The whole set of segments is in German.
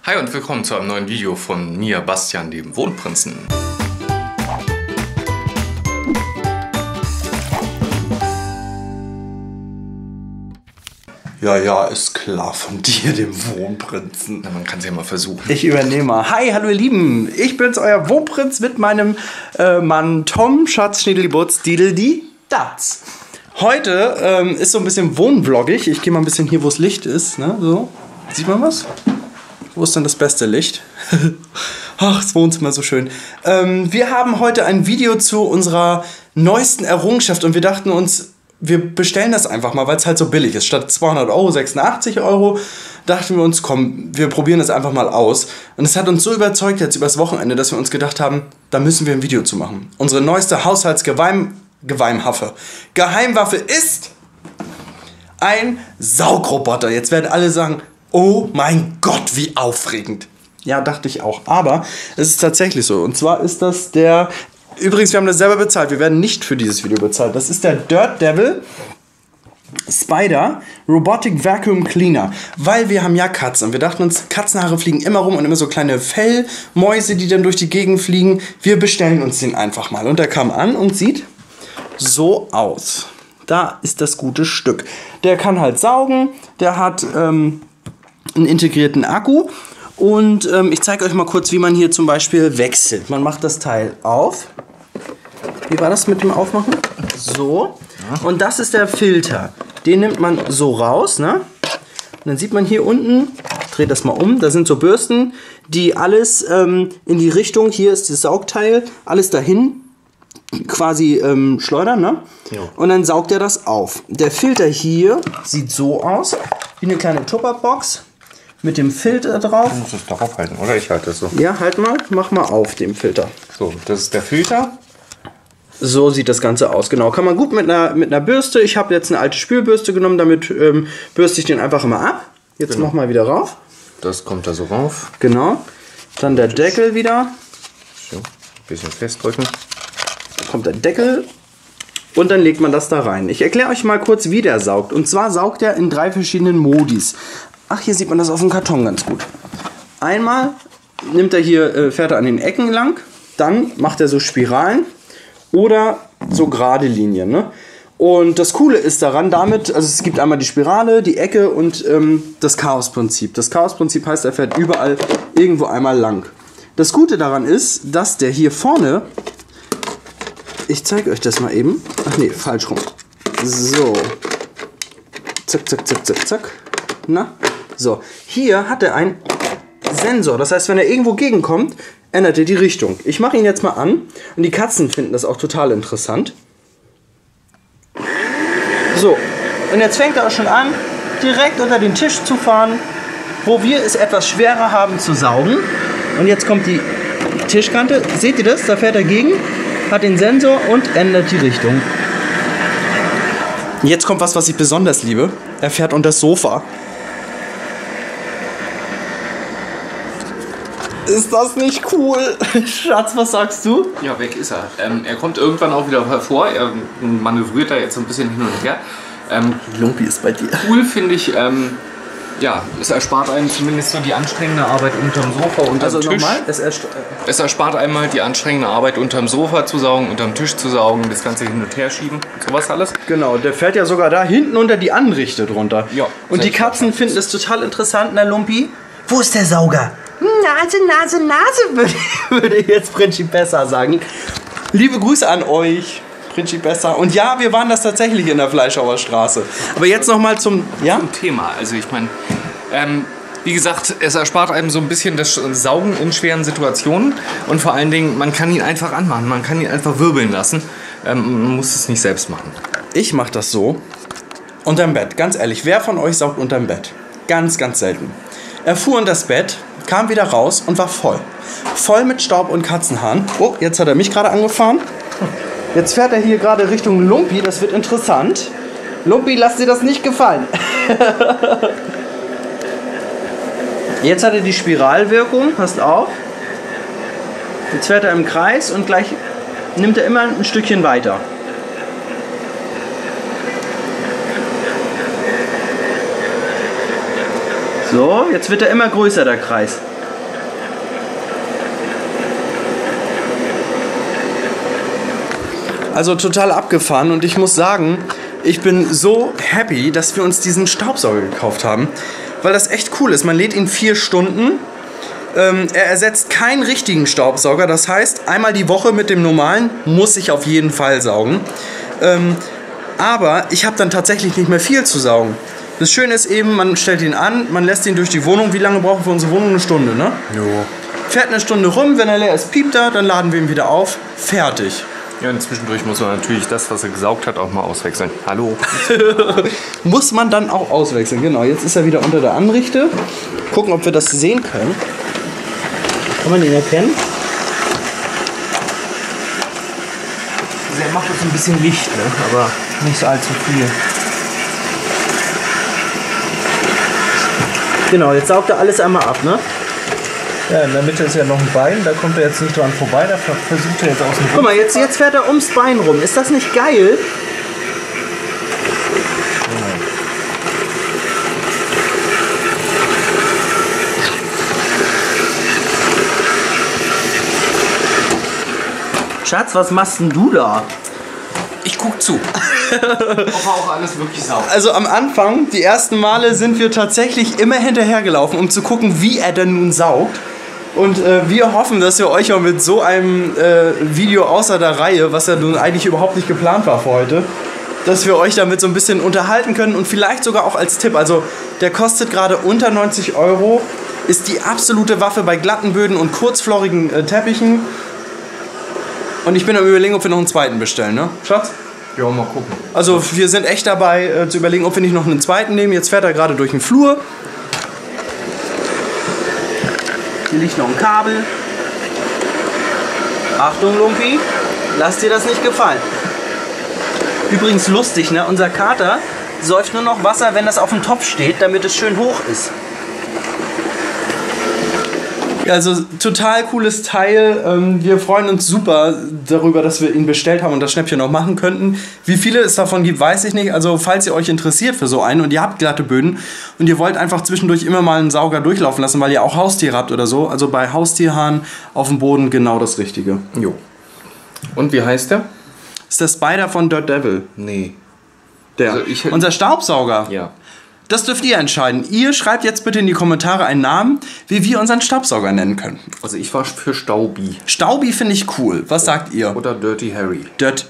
Hi und willkommen zu einem neuen Video von mir, Bastian, dem Wohnprinzen. Ja, ist klar, von dir, dem Wohnprinzen. Na, man kann es ja mal versuchen. Ich übernehme mal. Hi, hallo ihr Lieben. Ich bin's, euer Wohnprinz mit meinem Mann Tom, Schatz, Schniedelibutz, Dideldi, Datz. Heute ist so ein bisschen wohnvloggig. Ich gehe mal ein bisschen hier, wo es Licht ist. Ne? So. Sieht man was? Wo ist denn das beste Licht? Ach, das Wohnzimmer so schön. Wir haben heute ein Video zu unserer neuesten Errungenschaft und wir dachten uns, wir bestellen das einfach mal, weil es halt so billig ist. Statt 200 Euro, 86 Euro, dachten wir uns, komm, wir probieren das einfach mal aus. Und es hat uns so überzeugt jetzt übers Wochenende, dass wir uns gedacht haben, da müssen wir ein Video zu machen. Unsere neueste Geheimwaffe ist ein Saugroboter. Jetzt werden alle sagen, oh mein Gott, wie aufregend. Ja, dachte ich auch. Aber es ist tatsächlich so. Und zwar ist das der... Übrigens, wir haben das selber bezahlt. Wir werden nicht für dieses Video bezahlt. Das ist der Dirt Devil Spider Robotic Vacuum Cleaner. Weil wir haben ja Katzen. Und wir dachten uns, Katzenhaare fliegen immer rum und immer so kleine Fellmäuse, die dann durch die Gegend fliegen. Wir bestellen uns den einfach mal. Und der kam an und sieht so aus. Da ist das gute Stück. Der kann halt saugen. Der hat einen integrierten Akku. Und ich zeige euch mal kurz, wie man hier zum Beispiel wechselt. Man macht das Teil auf. Wie war das mit dem Aufmachen? So. Und das ist der Filter. Den nimmt man so raus. Ne? Und dann sieht man hier unten, ich drehe das mal um, da sind so Bürsten, die alles in die Richtung, hier ist das Saugteil, alles dahin quasi schleudern. Ne? Ja. Und dann saugt er das auf. Der Filter hier sieht so aus, wie eine kleine Tupperbox. Mit dem Filter drauf. Du musst es darauf halten, oder? Ich halte es so. Ja, halt mal. Mach mal auf dem Filter. So, das ist der Filter. So sieht das Ganze aus. Genau, kann man gut mit einer Bürste. Ich habe jetzt eine alte Spülbürste genommen, damit bürste ich den einfach immer ab. Jetzt mach mal wieder rauf. Das kommt da so rauf. Genau. Dann der Deckel wieder. So, ein bisschen festdrücken. Kommt der Deckel. Und dann legt man das da rein. Ich erkläre euch mal kurz, wie der saugt. Und zwar saugt er in 3 verschiedenen Modis. Ach, hier sieht man das auf dem Karton ganz gut. Einmal nimmt er hier, fährt er an den Ecken lang, dann macht er so Spiralen oder so gerade Linien. Ne? Und das Coole ist daran, damit, also es gibt einmal die Spirale, die Ecke und das Chaosprinzip. Das Chaosprinzip heißt, er fährt überall irgendwo einmal lang. Das Gute daran ist, dass der hier vorne, ich zeige euch das mal eben, ach nee, falsch rum. So, zack, zack, zack, zack, zack. Na? So, hier hat er einen Sensor. Das heißt, wenn er irgendwo gegenkommt, ändert er die Richtung. Ich mache ihn jetzt mal an. Und die Katzen finden das auch total interessant. So, und jetzt fängt er auch schon an, direkt unter den Tisch zu fahren, wo wir es etwas schwerer haben zu saugen. Und jetzt kommt die Tischkante. Seht ihr das? Da fährt er gegen, hat den Sensor und ändert die Richtung. Jetzt kommt was ich besonders liebe. Er fährt unter das Sofa. Ist das nicht cool? Schatz, was sagst du? Ja, weg ist er. Er kommt irgendwann auch wieder hervor. Er manövriert da jetzt so ein bisschen hin und her. Lumpi ist bei dir. Cool finde ich, ja, es erspart einem zumindest so die anstrengende Arbeit unterm Sofa, unterm Tisch. Nochmal? Es erspart einem halt die anstrengende Arbeit unterm Sofa zu saugen, unterm Tisch zu saugen, das Ganze hin und her schieben, sowas alles. Genau, der fährt ja sogar da hinten unter die Anrichte drunter. Ja. Und die Katzen finden es total interessant, na Lumpi. Wo ist der Sauger? Nase, würde jetzt Principessa sagen. Liebe Grüße an euch, Principessa. Und ja, wir waren das tatsächlich in der Fleischhauer Straße. Aber jetzt nochmal zum Thema. Also ich meine, wie gesagt, es erspart einem so ein bisschen das Saugen in schweren Situationen. Und vor allen Dingen, man kann ihn einfach anmachen. Man kann ihn einfach wirbeln lassen. Man muss es nicht selbst machen. Ich mache das so. Unterm Bett. Ganz ehrlich, wer von euch saugt unterm Bett? Ganz, ganz selten. Er fuhr in das Bett, kam wieder raus und war voll. Voll mit Staub und Katzenhaaren. Oh, jetzt hat er mich gerade angefahren. Jetzt fährt er hier gerade Richtung Lumpi. Das wird interessant. Lumpi, lass dir das nicht gefallen. Jetzt hat er die Spiralwirkung. Passt auf. Jetzt fährt er im Kreis und gleich nimmt er immer ein Stückchen weiter. So, jetzt wird er immer größer, der Kreis. Also total abgefahren und ich muss sagen, ich bin so happy, dass wir uns diesen Staubsauger gekauft haben, weil das echt cool ist. Man lädt ihn 4 Stunden. Er ersetzt keinen richtigen Staubsauger, das heißt, einmal die Woche mit dem normalen muss ich auf jeden Fall saugen. Aber ich habe dann tatsächlich nicht mehr viel zu saugen. Das Schöne ist eben, man stellt ihn an, man lässt ihn durch die Wohnung. Wie lange brauchen wir für unsere Wohnung? 1 Stunde, ne? Jo. Fährt 1 Stunde rum, wenn er leer ist, piept er, dann laden wir ihn wieder auf. Fertig. Ja, und zwischendurch muss man natürlich das, was er gesaugt hat, auch mal auswechseln. Hallo. Muss man dann auch auswechseln, genau. Jetzt ist er wieder unter der Anrichte. Gucken, ob wir das sehen können. Kann man ihn erkennen? Also er macht jetzt ein bisschen Licht, ne? Aber nicht allzu viel. Genau, jetzt saugt er alles einmal ab, ne? Ja, in der Mitte ist ja noch ein Bein, da kommt er jetzt nicht dran vorbei, da versucht er jetzt aus dem Guck mal, jetzt fährt er ums Bein rum. Ist das nicht geil? Schatz, was machst denn du da? Ich guck zu. Ob er auch alles wirklich saugt. Also am Anfang, die ersten Male, sind wir tatsächlich immer hinterhergelaufen, um zu gucken, wie er denn nun saugt. Und wir hoffen, dass wir euch auch mit so einem Video außer der Reihe, was ja nun eigentlich überhaupt nicht geplant war für heute, dass wir euch damit so ein bisschen unterhalten können und vielleicht sogar auch als Tipp. Also der kostet gerade unter 90 €, ist die absolute Waffe bei glatten Böden und kurzflorigen Teppichen. Und ich bin am Überlegen, ob wir noch einen zweiten bestellen, ne? Schatz? Ja, mal gucken. Also wir sind echt dabei zu überlegen, ob wir nicht noch einen zweiten nehmen. Jetzt fährt er gerade durch den Flur. Hier liegt noch ein Kabel. Achtung, Lumpi, lass dir das nicht gefallen. Übrigens lustig, ne? Unser Kater säuft nur noch Wasser, wenn das auf dem Topf steht, damit es schön hoch ist. Also total cooles Teil. Wir freuen uns super darüber, dass wir ihn bestellt haben und das Schnäppchen noch machen könnten. Wie viele es davon gibt, weiß ich nicht. Also falls ihr euch interessiert für so einen und ihr habt glatte Böden und ihr wollt einfach zwischendurch immer mal einen Sauger durchlaufen lassen, weil ihr auch Haustiere habt oder so. Also bei Haustierhaaren auf dem Boden genau das Richtige. Jo. Und wie heißt der? Ist der Spider von Dirt Devil. Nee. Der. Also Unser Staubsauger. Ja. Das dürft ihr entscheiden. Ihr schreibt jetzt bitte in die Kommentare einen Namen, wie wir unseren Staubsauger nennen können. Also ich war für Staubi. Staubi finde ich cool. Was sagt ihr? Oder Dirty Harry. Dirt.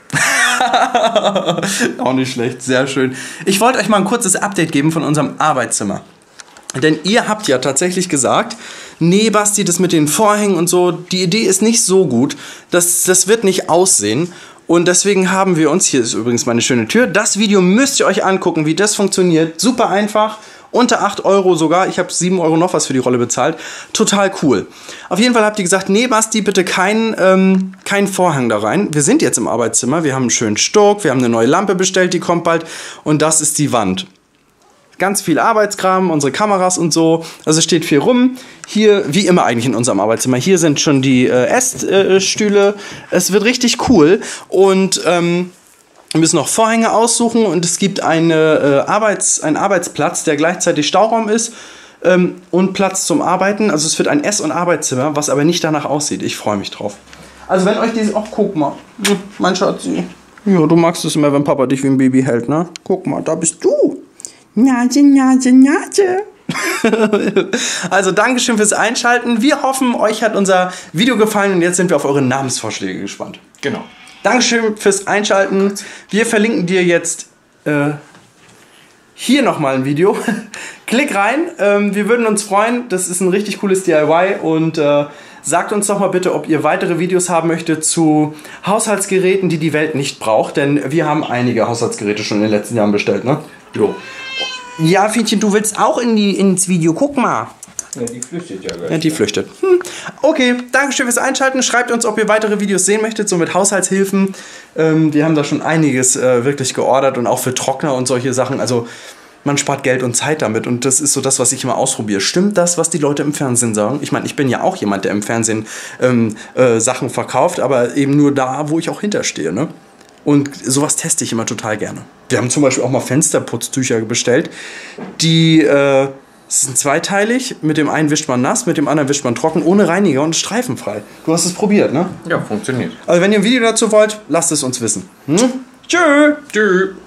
Auch nicht schlecht, sehr schön. Ich wollte euch mal ein kurzes Update geben von unserem Arbeitszimmer. Denn ihr habt ja tatsächlich gesagt, nee Basti, das mit den Vorhängen und so, die Idee ist nicht so gut, das wird nicht aussehen. Und deswegen haben wir uns, hier ist übrigens meine schöne Tür, das Video müsst ihr euch angucken, wie das funktioniert. Super einfach, unter 8 € sogar. Ich habe 7 € noch was für die Rolle bezahlt. Total cool. Auf jeden Fall habt ihr gesagt, nee Basti, bitte keinen Vorhang da rein. Wir sind jetzt im Arbeitszimmer, wir haben einen schönen Stuck, wir haben eine neue Lampe bestellt, die kommt bald. Und das ist die Wand. Ganz viel Arbeitskram, unsere Kameras und so. Also steht viel rum. Hier, wie immer eigentlich in unserem Arbeitszimmer, hier sind schon die Essstühle. Es wird richtig cool. Und wir müssen noch Vorhänge aussuchen. Und es gibt einen Arbeitsplatz, der gleichzeitig Stauraum ist und Platz zum Arbeiten. Also es wird ein Ess- und Arbeitszimmer, was aber nicht danach aussieht. Ich freue mich drauf. Also wenn euch dieses... Ach, guck mal. Mein Schatzi. Ja, du magst es immer, wenn Papa dich wie ein Baby hält, ne? Guck mal, da bist du. Nase, Nase, Nase. Also Dankeschön fürs Einschalten. Wir hoffen, euch hat unser Video gefallen und jetzt sind wir auf eure Namensvorschläge gespannt. Genau. Dankeschön fürs Einschalten. Wir verlinken dir jetzt hier nochmal ein Video. Klick rein. Wir würden uns freuen. Das ist ein richtig cooles DIY und sagt uns doch mal bitte, ob ihr weitere Videos haben möchtet zu Haushaltsgeräten, die die Welt nicht braucht. Denn wir haben einige Haushaltsgeräte schon in den letzten Jahren bestellt, ne? Jo. Ja, Fietchen, du willst auch ins Video. Guck mal. Ja, die flüchtet ja gleich. Ja, die flüchtet. Okay, Dankeschön fürs Einschalten. Schreibt uns, ob ihr weitere Videos sehen möchtet, so mit Haushaltshilfen. Wir haben da schon einiges wirklich geordert und auch für Trockner und solche Sachen. Also man spart Geld und Zeit damit und das ist so das, was ich immer ausprobiere. Stimmt das, was die Leute im Fernsehen sagen? Ich meine, ich bin ja auch jemand, der im Fernsehen Sachen verkauft, aber eben nur da, wo ich auch hinterstehe, ne? Und sowas teste ich immer total gerne. Wir haben zum Beispiel auch mal Fensterputztücher bestellt, die Es ist zweiteilig. Mit dem einen wischt man nass, mit dem anderen wischt man trocken, ohne Reiniger und streifenfrei. Du hast es probiert, ne? Ja, funktioniert. Also wenn ihr ein Video dazu wollt, lasst es uns wissen. Tschö. Tschüss.